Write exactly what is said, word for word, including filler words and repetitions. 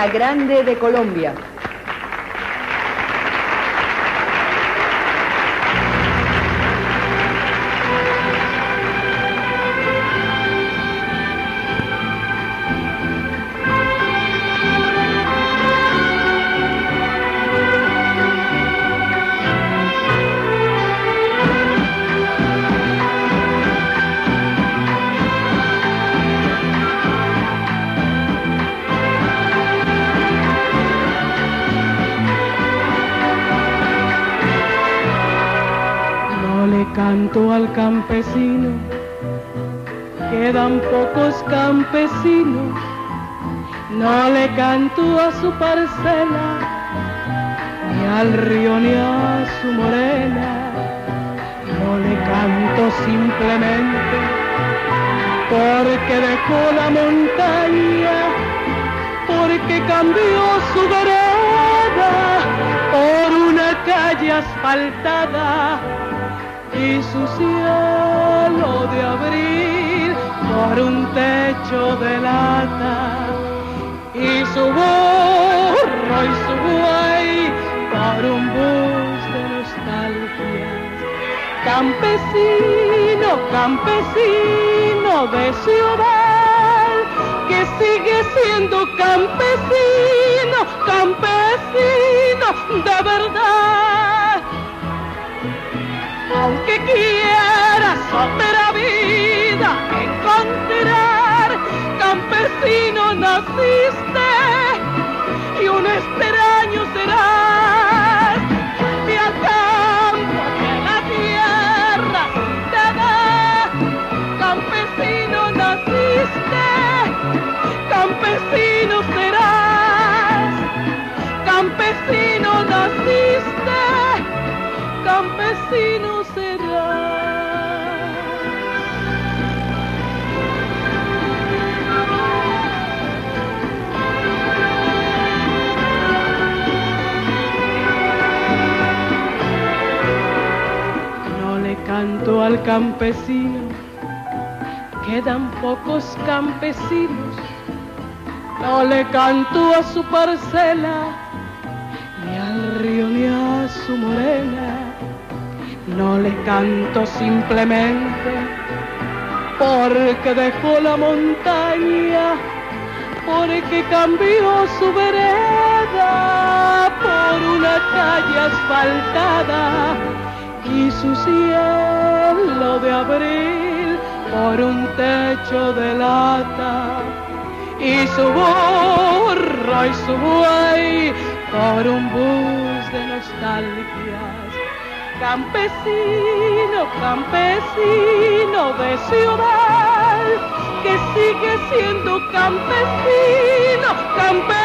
Grande de Colombia. Canto al campesino, quedan pocos campesinos. No le canto a su parcela, ni al río ni a su morena. No le canto simplemente porque dejó la montaña, porque cambió su vereda por una calle asfaltada y su cielo de abril por un techo de lata, y su burro y su buey por un bus de nostalgias. Campesino, campesino de ciudad, que sigue siendo campesino, campesino de verdad. Aunque quieras otra vida encontrar, campesino naciste y un extraño serás. Y al campo que la tierra te da, campesino naciste, campesino serás. Campesino naciste, campesino será. No le canto al campesino, quedan pocos campesinos. No le canto a su parcela, ni al río ni a su morena. No le canto simplemente porque dejó la montaña, porque cambió su vereda por una calle asfaltada y su cielo de abril por un techo de lata, y su burro y su buey por un bus de nostalgias. Campesino, campesino de ciudad, que sigue siendo campesino, campesino